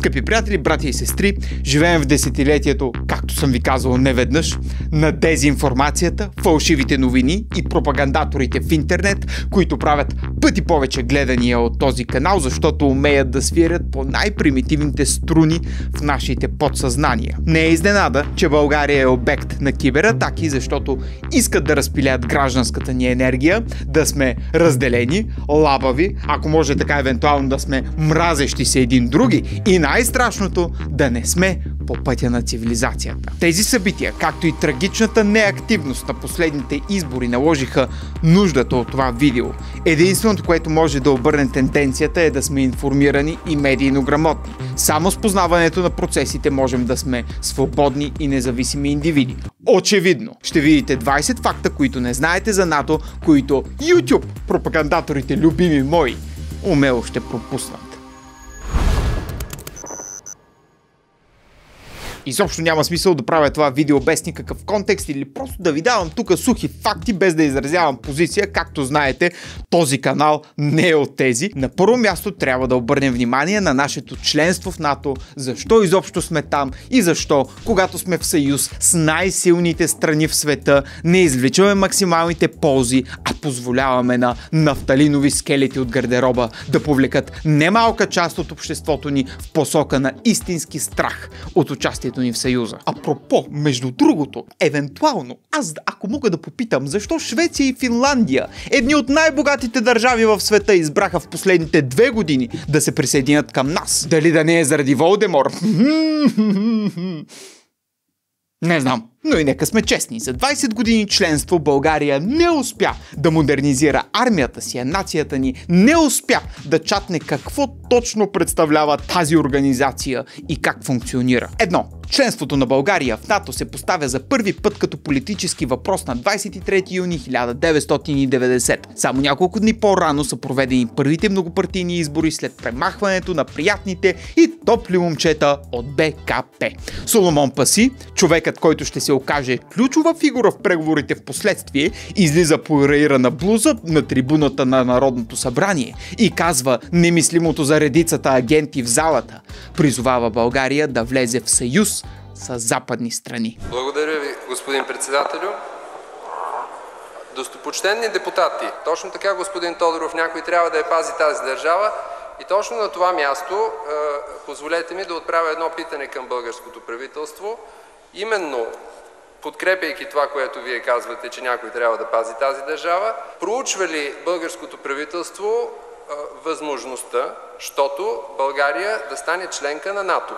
Скъпи приятели, братя и сестри, живеем в десетилетието, както съм ви казал неведнъж, на дезинформацията, фалшивите новини и пропагандаторите в интернет, които правят пъти повече гледания от този канал, защото умеят да свирят по най-примитивните струни в нашите подсъзнания. Не е изненада, че България е обект на кибератаки, защото искат да разпилят гражданската ни енергия, да сме разделени, лабави, ако може така евентуално да сме мразещи се един други и най-страшното да не сме по пътя на цивилизацията. Тези събития, както и трагичната неактивност на последните избори наложиха нуждата от това видео. Единственото, което може да обърне тенденцията е да сме информирани и медийно грамотни. Само с познаването на процесите можем да сме свободни и независими индивиди. Очевидно, ще видите 20 факта, които не знаете за НАТО, които YouTube, пропагандаторите любими мои, умело ще пропуснат. Изобщо няма смисъл да правя това видео без никакъв контекст или просто да ви давам тук сухи факти, без да изразявам позиция. Както знаете, този канал не е от тези. На първо място трябва да обърнем внимание на нашето членство в НАТО, защо изобщо сме там и защо, когато сме в съюз с най-силните страни в света, не извличаме максималните ползи, а позволяваме на нафталинови скелети от гардероба да повлекат немалка част от обществото ни в посока на истински страх от участието ни в съюза. Апропо, между другото, евентуално, аз ако мога да попитам, защо Швеция и Финландия, едни от най-богатите държави в света, избраха в последните 2 години да се присъединят към нас? Дали да не е заради Волдемор? Не знам. Но и нека сме честни, за 20 години членство България не успя да модернизира армията си, а нацията ни не успя да чатне какво точно представлява тази организация и как функционира. Едно, членството на България в НАТО се поставя за първи път като политически въпрос на 23 юни 1990. Само няколко дни по-рано са проведени първите многопартийни избори след премахването на приятните и топли момчета от БКП. Соломон Паси, човекът, който ще се окаже ключова фигура в преговорите в последствие, излиза по раирана блуза на трибуната на Народното събрание и казва немислимото за редицата агенти в залата. Призовава България да влезе в съюз с западни страни. Благодаря ви, господин председателю. Достопочтенни депутати, точно така, господин Тодоров, някой трябва да я пази тази държава и точно на това място позволете ми да отправя едно питане към българското правителство. Именно подкрепяйки това, което вие казвате, че някой трябва да пази тази държава, проучва ли българското правителство възможността, щото България да стане членка на НАТО?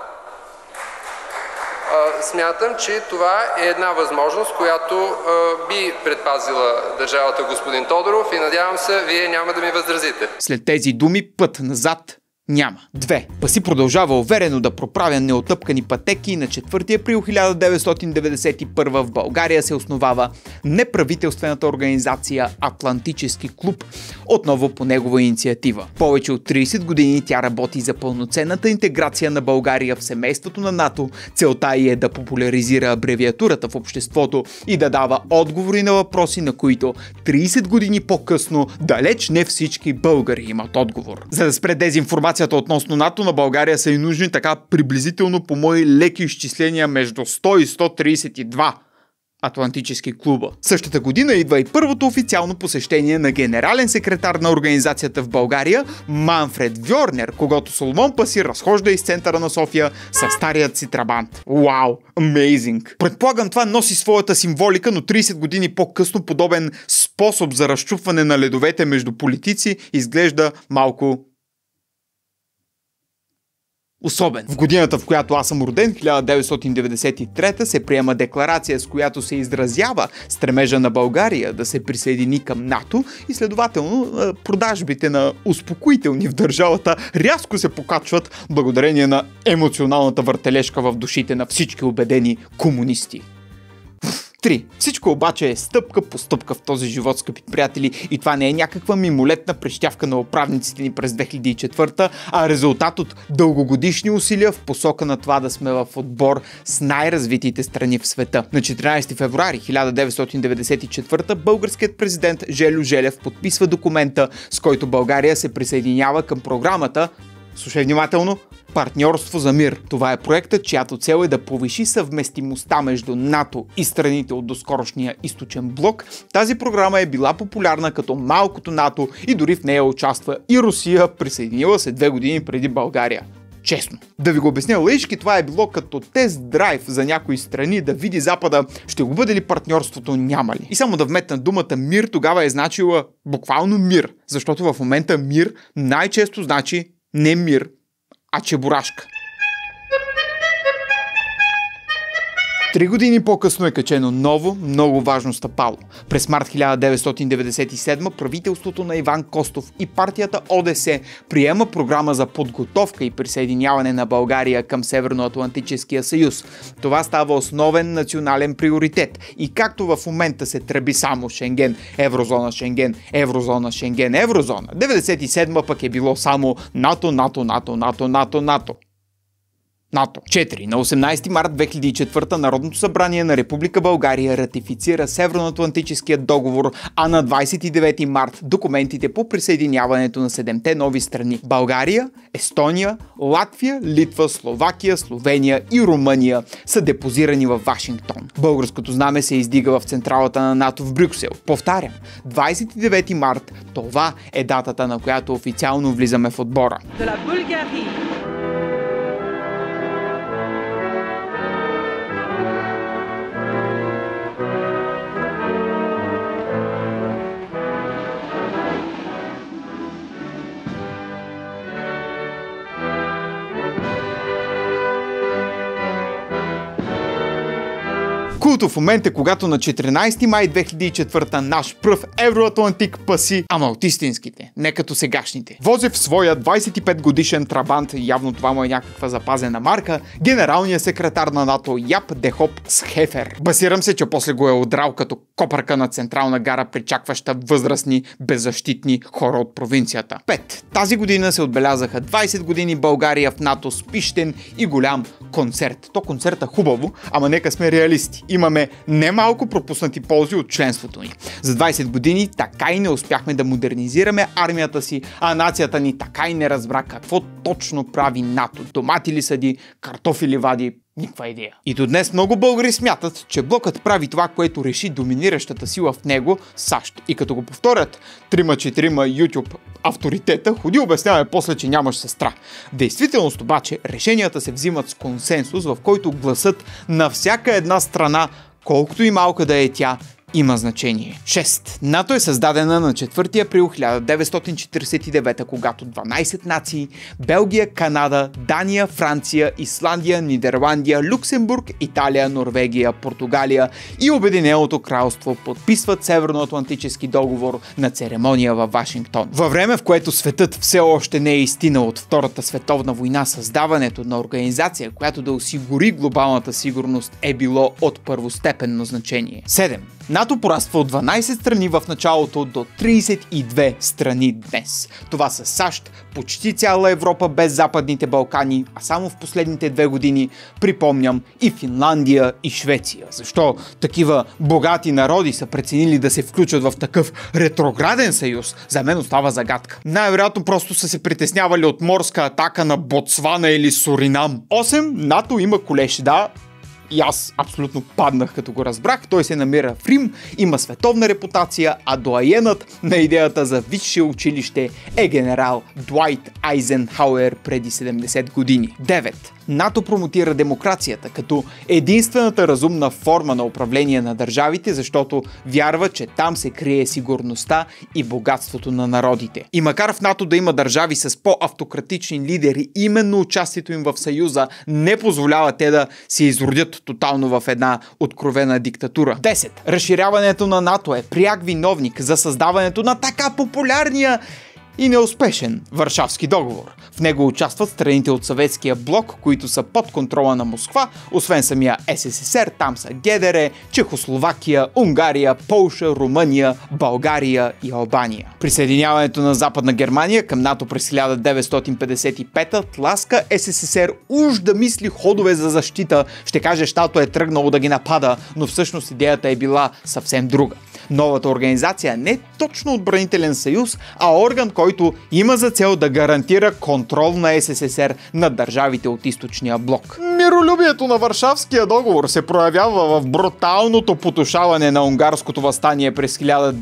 Смятам, че това е една възможност, която би предпазила държавата, господин Тодоров, и надявам се, вие няма да ми възразите. След тези думи път назад няма. 2. Паси продължава уверено да проправя неотъпкани пътеки и на 4 април 1991 в България се основава неправителствената организация Атлантически клуб, отново по негова инициатива. Повече от 30 години тя работи за пълноценната интеграция на България в семейството на НАТО. Целта ѝ е да популяризира абревиатурата в обществото и да дава отговори на въпроси, на които 30 години по-късно далеч не всички българи имат отговор. За да спре дезинформация относно НАТО, на България са и нужни така приблизително по мои леки изчисления между 100 и 132 Атлантически клуба. Същата година идва и първото официално посещение на генерален секретар на организацията в България Манфред Вьорнер, когато Соломон Паси разхожда из центъра на София със старият си трабант. Вау! Amazing! Предполагам, това носи своята символика, но 30 години по-късно подобен способ за разчупване на ледовете между политици изглежда малко особен. В годината, в която аз съм роден, 1993, се приема декларация, с която се изразява стремежа на България да се присъедини към НАТО и следователно продажбите на успокоителни в държавата рязко се покачват благодарение на емоционалната въртележка в душите на всички убедени комунисти. 3. Всичко обаче е стъпка по стъпка в този живот, скъпи приятели, и това не е някаква мимолетна прещявка на управниците ни през 2004, а резултат от дългогодишни усилия в посока на това да сме в отбор с най-развитите страни в света. На 14 февруари 1994 българският президент Желю Желев подписва документа, с който България се присъединява към програмата Слушай внимателно. Партньорство за мир. Това е проектът, чиято цел е да повиши съвместимостта между НАТО и страните от доскорошния източен блок. Тази програма е била популярна като малкото НАТО и дори в нея участва и Русия, присъединила се 2 години преди България. Честно. Да ви го обясня лаишки, това е било като тест драйв за някои страни да види Запада ще го бъде ли партньорството, няма ли. И само да вметна думата мир тогава е значила буквално мир, защото в момента мир най-често значи не мир, а чебурашка. 3 години по-късно е качено ново, много важно стъпало. През март 1997 правителството на Иван Костов и партията ОДС приема програма за подготовка и присъединяване на България към Северноатлантическия съюз. Това става основен национален приоритет. И както в момента се тръби само Шенген, еврозона, Шенген, еврозона, Шенген, еврозона, 97 пък е било само НАТО, НАТО, НАТО, НАТО, НАТО, НАТО. НАТО. 4. На 18 март 2004 Народното събрание на Република България ратифицира Северноатлантическия договор, а на 29 март документите по присъединяването на 7-те нови страни България, Естония, Латвия, Литва, Словакия, Словения и Румъния са депозирани във Вашингтон. Българското знаме се издига в централата на НАТО в Брюксел. Повтарям, 29 март, това е датата, на която официално влизаме в отбора. Култов момент е, когато на 14 май 2004 наш пръв евроатлантик паси, ама от истинските, не като сегашните. Вози в своя 25 годишен трабант, явно това му е някаква запазена марка, генералният секретар на НАТО Яп Дехоп Схефер. Басирам се, че после го е удрал като копърка на централна гара, причакваща възрастни, беззащитни хора от провинцията. 5. Тази година се отбелязаха 20 години България в НАТО с пищен и голям концерт. То концерта хубаво, ама нека сме реалисти. Имаме немалко пропуснати ползи от членството ни. За 20 години така и не успяхме да модернизираме армията си, а нацията ни така и не разбра какво точно прави НАТО. Домати ли съди, картофи ли вади, никаква идея. И до днес много българи смятат, че блокът прави това, което реши доминиращата сила в него, САЩ. И като го повторят 3-4 YouTube авторитета, ходи обясняваме после, че нямаш сестра. В действителност обаче решенията се взимат с консенсус, в който гласът на всяка една страна, колкото и малка да е тя, има значение. 6. НАТО е създадена на 4 април 1949, когато 12 нации – Белгия, Канада, Дания, Франция, Исландия, Нидерландия, Люксембург, Италия, Норвегия, Португалия и Обединеното кралство подписват Северноатлантически договор на церемония във Вашингтон. Във време, в което светът все още не е изстинал от Втората световна война, създаването на организация, която да осигури глобалната сигурност, е било от първостепенно значение. 7. НАТО пораства от 12 страни в началото до 32 страни днес. Това са САЩ, почти цяла Европа без Западните Балкани, а само в последните 2 години, припомням, и Финландия и Швеция. Защо такива богати народи са преценили да се включат в такъв ретрограден съюз, за мен остава загадка. Най-вероятно просто са се притеснявали от морска атака на Ботсвана или Суринам. 8. НАТО има колеж, да. И аз абсолютно паднах като го разбрах. Той се намира в Рим, има световна репутация, а доайенът на идеята за висше училище е генерал Дуайт Айзенхауер преди 70 години. 9. НАТО промотира демокрацията като единствената разумна форма на управление на държавите, защото вярва, че там се крие сигурността и богатството на народите. И макар в НАТО да има държави с по-автократични лидери, именно участието им в Съюза не позволява те да се изродят тотално в една откровена диктатура. 10. Разширяването на НАТО е пряк виновник за създаването на така популярния и неуспешен Варшавски договор. В него участват страните от Съветския блок, които са под контрола на Москва, освен самия СССР, там са ГДР, Чехословакия, Унгария, Полша, Румъния, България и Албания. Присъединяването на Западна Германия към НАТО през 1955 тласка СССР уж да мисли ходове за защита, ще каже, щото е тръгнало да ги напада, но всъщност идеята е била съвсем друга. Новата организация не е точно отбранителен съюз, а орган, който има за цел да гарантира контрол на СССР над държавите от източния блок. Миролюбието на Варшавския договор се проявява в бруталното потушаване на унгарското въстание през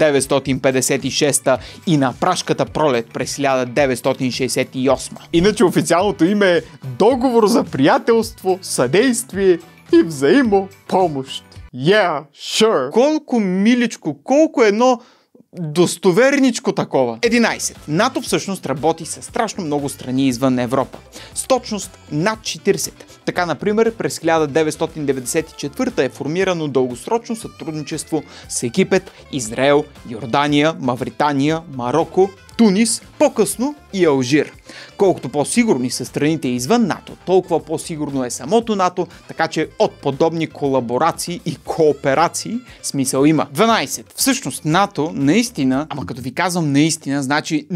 1956 и на Пражката пролет през 1968. Иначе официалното име е Договор за приятелство, съдействие и взаимопомощ. Yeah, sure. Колко миличко, колко едно достоверничко такова. 11. НАТО всъщност работи с страшно много страни извън Европа. С точност над 40. Така, например, през 1994 е формирано дългосрочно сътрудничество с Египет, Израел, Йордания, Мавритания, Мароко, Тунис, по-късно и Алжир. Колкото по-сигурни са страните извън НАТО, толкова по-сигурно е самото НАТО, така че от подобни колаборации и кооперации смисъл има. 12. Всъщност НАТО наистина, ама като ви казвам наистина, значи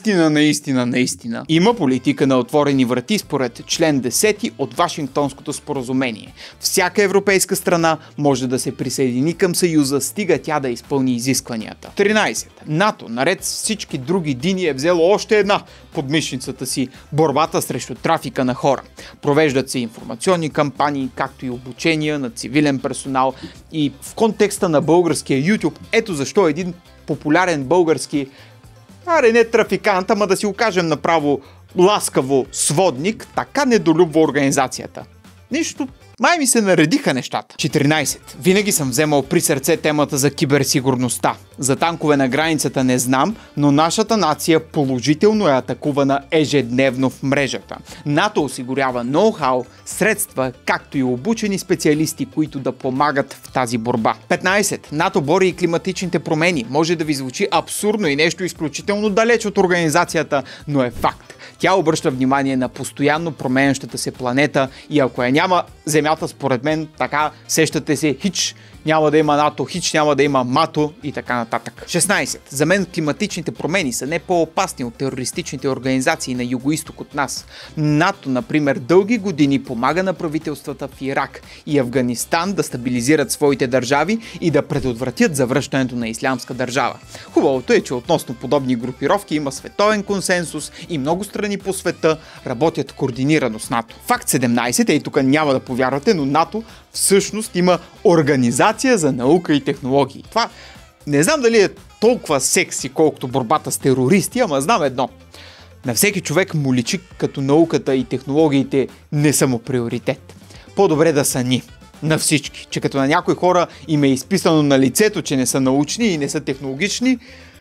наистина, има политика на отворени врати според член 10 от Вашингтонското споразумение. Всяка европейска страна може да се присъедини към Съюза, стига тя да изпълни изискванията. 13. НАТО, наред с всички други дини, е взело още една под мишницата си – борбата срещу трафика на хора. Провеждат се информационни кампании, както и обучения на цивилен персонал, и в контекста на българския YouTube, ето защо един популярен български, не трафикант, ама да си окажем направо ласкаво сводник, така недолюбва организацията. Нищо, май ми се наредиха нещата. 14. Винаги съм вземал при сърце темата за киберсигурността. За танкове на границата не знам, но нашата нация положително е атакувана ежедневно в мрежата. НАТО осигурява ноу-хау, средства, както и обучени специалисти, които да помагат в тази борба. 15. НАТО бори и климатичните промени. Може да ви звучи абсурдно и нещо изключително далеч от организацията, но е факт. Тя обръща внимание на постоянно променящата се планета и ако я няма Земята, според мен, така сещате се, хич няма да има НАТО, хич няма да има мато и така нататък. 16. За мен климатичните промени са не по-опасни от терористичните организации на югоизток от нас. НАТО, например, дълги години помага на правителствата в Ирак и Афганистан да стабилизират своите държави и да предотвратят завръщането на ислямска държава. Хубавото е, че относно подобни групировки има световен консенсус и много страни по света работят координирано с НАТО. Факт 17, и тук няма да повярвате, но НАТО всъщност има Организация за наука и технологии. Това не знам дали е толкова секси, колкото борбата с терористи, ама знам едно. На всеки човек му личи, като науката и технологиите не са му приоритет. По-добре да са ни. На всички. Че като на някои хора им е изписано на лицето, че не са научни и не са технологични,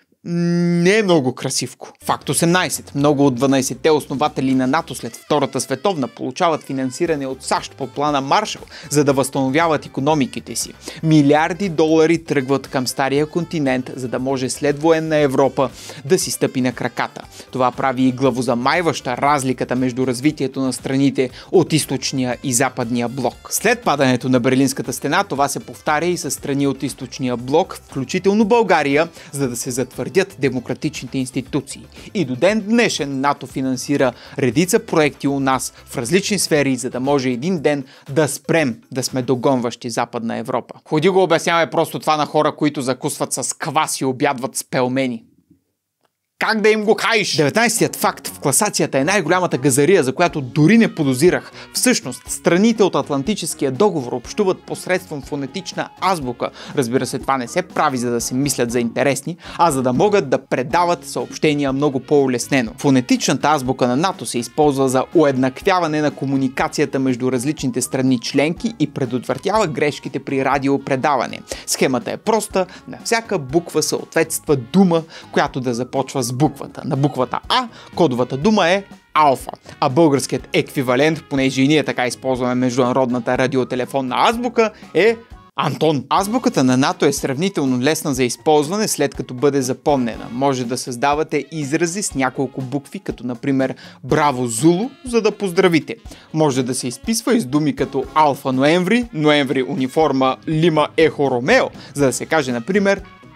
не е много красивко. Факт 18. Много от 12-те основатели на НАТО след Втората световна получават финансиране от САЩ по плана Маршал, за да възстановяват икономиките си. Милиарди долари тръгват към стария континент, за да може след военна Европа да си стъпи на краката. Това прави и главозамайваща разликата между развитието на страните от източния и западния блок. След падането на Берлинската стена това се повтаря и с страни от източния блок, включително България, за да се затвърдят демократичните институции. И до ден днешен НАТО финансира редица проекти у нас в различни сфери, за да може един ден да спрем да сме догонващи Западна Европа. Ходи го обясняваме просто това на хора, които закусват с квас и обядват с пелмени. Как да им го каиш? 19-тият факт в класацията е най-голямата газария, за която дори не подозирах. Всъщност, страните от Атлантическия договор общуват посредством фонетична азбука. Разбира се, това не се прави, за да се мислят за интересни, а за да могат да предават съобщения много по-улеснено. Фонетичната азбука на НАТО се използва за уеднаквяване на комуникацията между различните страни членки и предотвратява грешките при радиопредаване. Схемата е проста, на всяка буква съответства дума, която да започва с буквата. На буквата А кодовата дума е Алфа, а българският еквивалент, понеже и ние така използваме международната радиотелефонна азбука, е Антон. Азбуката на НАТО е сравнително лесна за използване, след като бъде запомнена. Може да създавате изрази с няколко букви, като например Браво Зулу, за да поздравите. Може да се изписва и с думи като Алфа Ноември, Ноември униформа Лима Ехо Ромео, за да се каже например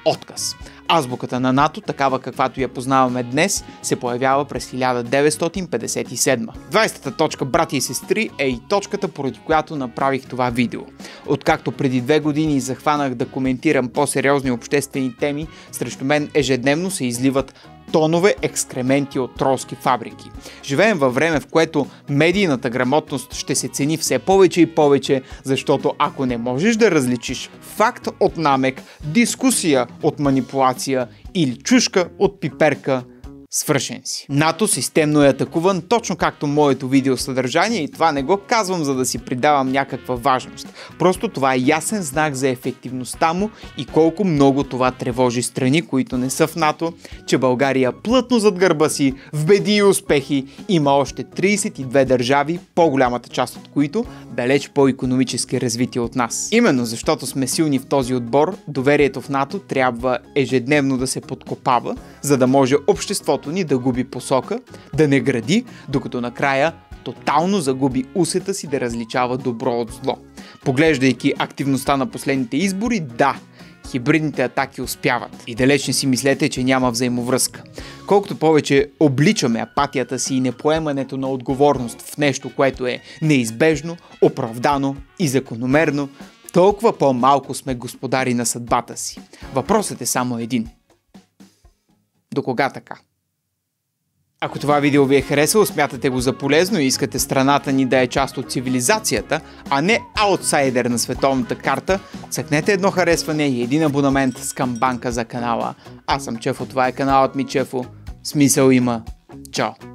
отказ. Азбуката на НАТО, такава каквато я познаваме днес, се появява през 1957. 20-та точка, брати и сестри, е и точката, поради която направих това видео. Откакто преди 2 години захванах да коментирам по-сериозни обществени теми, срещу мен ежедневно се изливат тонове екскременти от тролски фабрики. Живеем във време, в което медийната грамотност ще се цени все повече и повече, защото ако не можеш да различиш факт от намек, дискусия от манипулация или чушка от пиперка, свършен си. НАТО системно е атакуван, точно както моето видео съдържание, и това не го казвам, за да си придавам някаква важност. Просто това е ясен знак за ефективността му и колко много това тревожи страни, които не са в НАТО, че България плътно зад гърба си, в беди и успехи, има още 32 държави, по-голямата част от които далеч по-икономически развити от нас. Именно защото сме силни в този отбор, доверието в НАТО трябва ежедневно да се подкопава, за да може обществото ни да губи посока, да не гради, докато накрая тотално загуби усета си да различава добро от зло. Поглеждайки активността на последните избори, да, хибридните атаки успяват. И далеч не си мислете, че няма взаимовръзка. Колкото повече обличаме апатията си и непоемането на отговорност в нещо, което е неизбежно, оправдано и закономерно, толкова по-малко сме господари на съдбата си. Въпросът е само един. До кога така? Ако това видео ви е харесало, смятате го за полезно и искате страната ни да е част от цивилизацията, а не аутсайдер на световната карта, цъкнете едно харесване и един абонамент с камбанка за канала. Аз съм Чефо, това е каналът ми Чефо. Смисъл има. Чао!